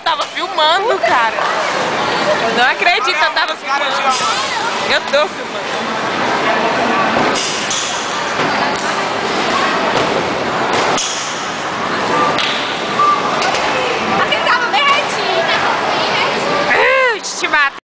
tava filmando, cara. Eu não acredito que eu tava filmando. Eu tô filmando.